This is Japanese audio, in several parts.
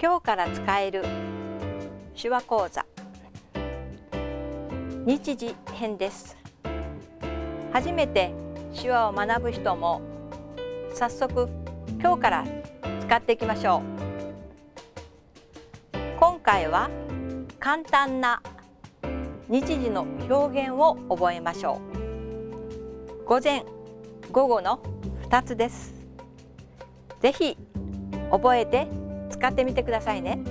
今日から使える手話講座日時編です。初めて手話を学ぶ人も早速今日から使っていきましょう。今回は簡単な日時の表現を覚えましょう。午前、午後の2つです。ぜひ覚えて使ってみてくださいね。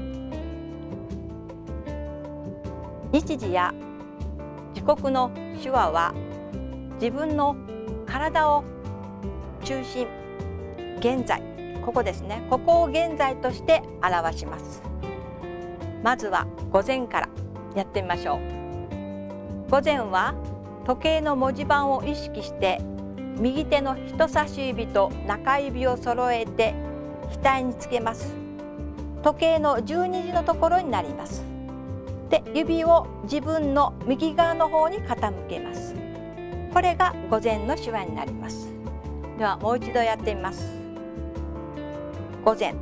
日時や時刻の手話は自分の体を中心、現在、ここですね。ここを現在として表します。まずは午前からやってみましょう。午前は時計の文字盤を意識して右手の人差し指と中指を揃えて額につけます。時計の12時のところになります。で、指を自分の右側の方に傾けます。これが午前の手話になります。ではもう一度やってみます。午前。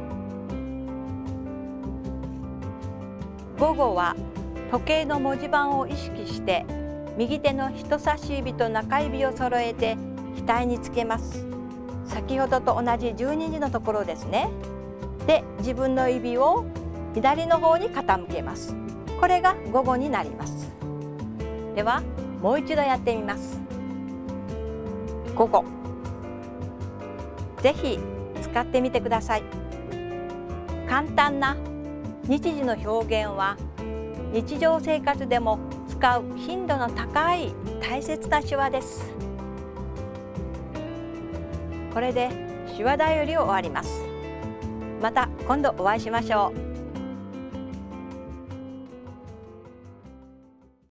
午後は時計の文字盤を意識して右手の人差し指と中指を揃えて額につけます。先ほどと同じ12時のところですね。で、自分の指を左の方に傾けます。これが午後になります。ではもう一度やってみます。午後。ぜひ使ってみてください。簡単な日時の表現は日常生活でも使う頻度の高い大切な手話です。これで手話だよりを終わります。また今度お会いしましょう。